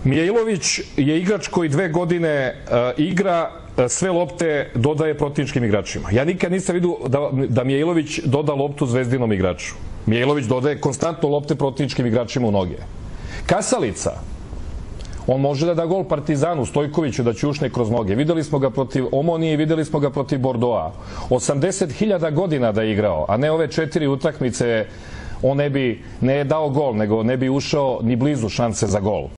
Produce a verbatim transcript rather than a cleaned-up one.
Mijailović je igrač koji dve godine uh, igra, uh, sve lopte dodaje protivničkim igračima. Ja nikad nisam vidio da, da Mijailović doda loptu zvezdinom igraču. Mijailović dodaje konstantno lopte protivničkim igračima u noge. Kasalica, on može da da gol Partizanu, Stojkoviću, da ćušne kroz noge. Videli smo ga protiv Omonije, videli smo ga protiv Bordoa. osamdeset hiljada godina da je igrao, a ne ove četiri utakmice, on ne bi ne dao gol, nego ne bi ušao ni blizu šanse za gol.